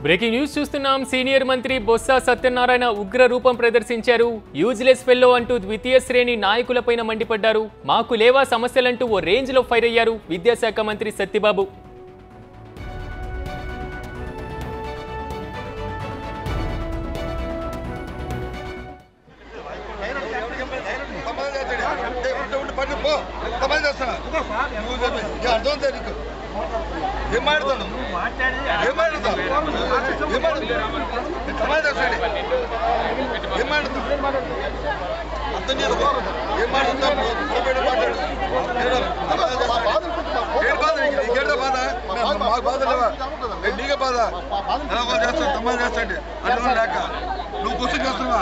Breaking news చూస్తున్నాం. Senior మంత్రి బొత్స సత్యనారాయణ ఉగ్ర రూపం ప్రదర్శించారు. యూజ్లెస్ ఫెల్లో అంటూ ద్వితీయ శ్రేణి నాయకులపైన మండిపడ్డారు. మాకు లేవా సమస్యలంటూ ఓ రేంజ్ లో ఫైర్ అయ్యారు విద్యాశాఖ మంత్రి సత్యబాబు. నువ్వు క్వశ్చన్ చేస్తున్నావా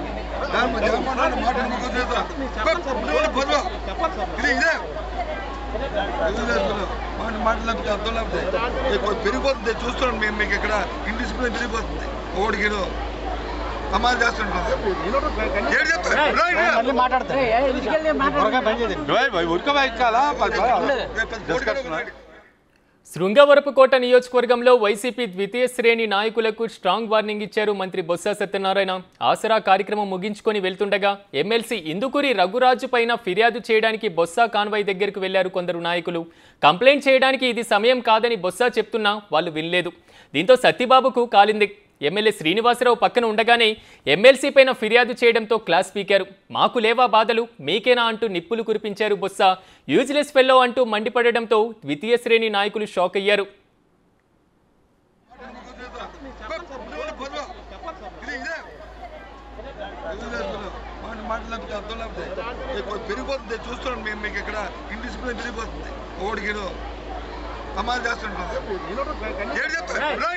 మాట్లాడితే అర్థం లేకపోతే పెరిగిపోతుంది. చూస్తున్నాం మేము మీకు ఇక్కడ ఇండిసిప్లిన్ పెరిగిపోతుంది. ఓడికి సమాజం చేస్తుంటాం. శృంగవరపుకోట నియోజకవర్గంలో వైసీపీ ద్వితీయ శ్రేణి నాయకులకు స్ట్రాంగ్ వార్నింగ్ ఇచ్చారు మంత్రి బొత్స సత్యనారాయణ. ఆసరా కార్యక్రమం ముగించుకొని వెళ్తుండగా ఎమ్మెల్సీ ఇందుకూరి రఘురాజు పైన ఫిర్యాదు చేయడానికి బొత్స కాన్వాయ్ దగ్గరకు వెళ్లారు కొందరు నాయకులు. కంప్లైంట్ చేయడానికి ఇది సమయం కాదని బొత్స చెప్తున్నా వాళ్ళు వినలేదు. దీంతో సత్యబాబుకు కాలింది. ఎమ్మెల్యే శ్రీనివాసరావు పక్కన ఉండగానే ఎమ్మెల్సీ పైన ఫిర్యాదు చేయడంతో క్లాస్ స్పీకర్ మాకు లేవా బాధలు మీకేనా అంటూ నిప్పులు కురిపించారు బొత్స. యూజ్లెస్ ఫెల్లో అంటూ మండిపడడంతో ద్వితీయ శ్రేణి నాయకులు షాక్ అయ్యారు. పెరిగిపోతుంది. చూస్తున్నాం మేము మీకు ఇక్కడ ఇండిసిప్లిన్ పెరిగిపోతుంది. ఓడికి సమాజం చేస్తుంటాం.